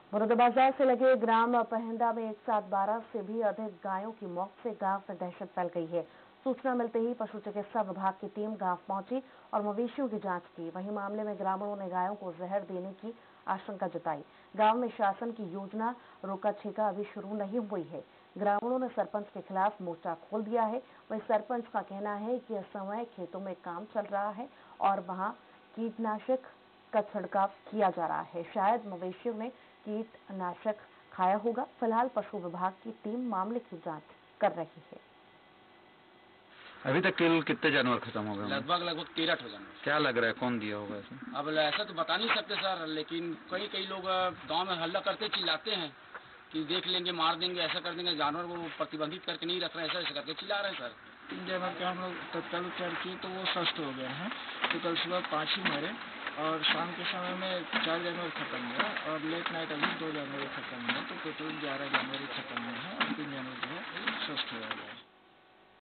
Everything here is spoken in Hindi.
मुरादाबाद से लगे ग्राम पहंदा में एक साथ 12 से भी अधिक गायों की मौत से गांव में दहशत फैल गई है। सूचना मिलते ही पशु चिकित्सा विभाग की टीम गांव पहुंची और मवेशियों की जांच की। वहीं मामले में ग्रामीणों ने गायों को जहर देने की आशंका जताई। गांव में शासन की योजना रोका छेका अभी शुरू नहीं हुई है। ग्रामीणों ने सरपंच के खिलाफ मोर्चा खोल दिया है। वहीं सरपंच का कहना है कि इस समय खेतों में काम चल रहा है और वहां कीटनाशक का छिड़काव किया जा रहा है। शायद मवेशियों ने कीटनाशक खाया होगा। फिलहाल पशु विभाग की टीम मामले की जांच कर रही है। अभी तक कितने जानवर खत्म हो गए? लगभग 13 जानवर। क्या लग रहा है कौन दिया होगा इसे? अब ऐसा तो बता नहीं सकते सर, लेकिन कई लोग गांव में हल्ला करते चिल्लाते हैं कि देख लेंगे, मार देंगे, ऐसा कर देंगे। जानवर को प्रतिबंधित करके नहीं रख रहे हैं, ऐसा करके चिल्ला रहे हैं सर। 3 जानवर का हम लोग तत्काल उपचार किए तो वो स्वस्थ हो गए हैं। तो कल सुबह 5 ही मरे और शाम के समय में 4 जानवर खत्म हुआ और लेट नाइट अभी 2 जानवर खत्म हुए। तो टोटल 11 जानवर खत्म हुए हैं और 3 जानवर जो है स्वस्थ हो गए।